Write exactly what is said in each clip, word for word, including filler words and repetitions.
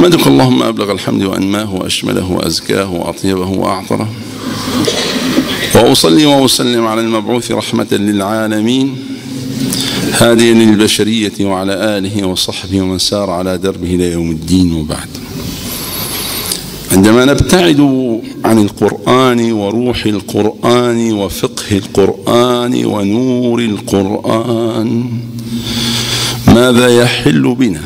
أحمدك اللهم أبلغ الحمد وأنماه وأشمله وأزكاه وأطيبه وأعطره، وأصلي وأسلم على المبعوث رحمة للعالمين هاديا للبشرية وعلى آله وصحبه ومن سار على دربه إلى يوم الدين. وبعد، عندما نبتعد عن القرآن وروح القرآن وفقه القرآن ونور القرآن، ماذا يحل بنا؟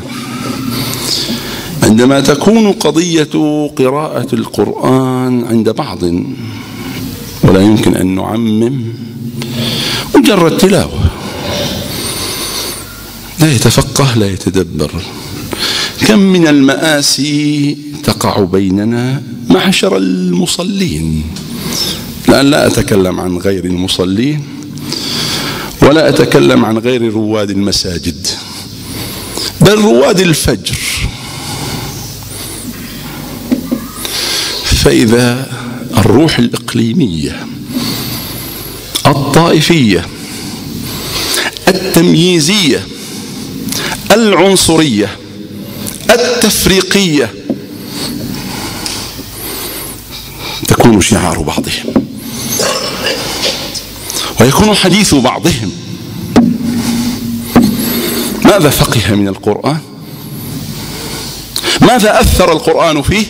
عندما تكون قضية قراءة القرآن عند بعض، ولا يمكن أن نعمم، مجرد تلاوة، لا يتفقه لا يتدبر. كم من المآسي تقع بيننا معشر المصلين، لأن لا أتكلم عن غير المصلين ولا أتكلم عن غير رواد المساجد، بل رواد الفجر. فإذا الروح الإقليمية الطائفية التمييزية العنصرية التفريقية تكون شعار بعضهم ويكون حديث بعضهم، ماذا فقه من القرآن؟ ماذا أثر القرآن فيه؟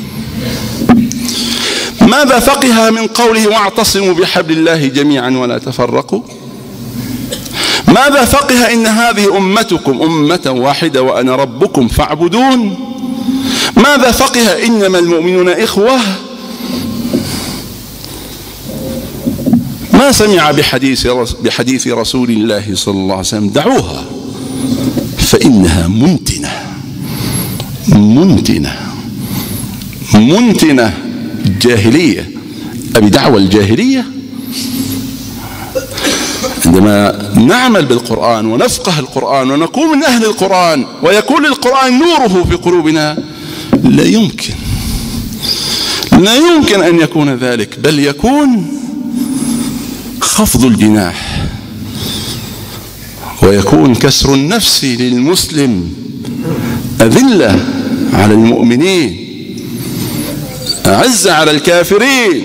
ماذا فقه من قوله واعتصموا بحبل الله جميعا ولا تفرقوا؟ ماذا فقه إن هذه أمتكم أمة واحدة وأنا ربكم فاعبدون؟ ماذا فقه إنما المؤمنون إخوة؟ ما سمع بحديث بحديث رسول الله صلى الله عليه وسلم دعوها فإنها منتنة منتنة منتنة الجاهلية. أبي دعوة الجاهلية؟ عندما نعمل بالقرآن ونفقه القرآن ونكون من أهل القرآن ويكون القرآن نوره في قلوبنا، لا يمكن لا يمكن أن يكون ذلك، بل يكون خفض الجناح ويكون كسر النفس للمسلم، أذلة على المؤمنين، أعزة على الكافرين.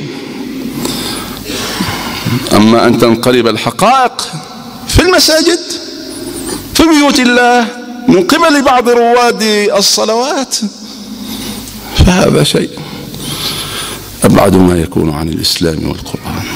أما أن تنقلب الحقائق في المساجد في بيوت الله من قبل بعض رواد الصلوات، فهذا شيء أبعد ما يكون عن الإسلام والقرآن.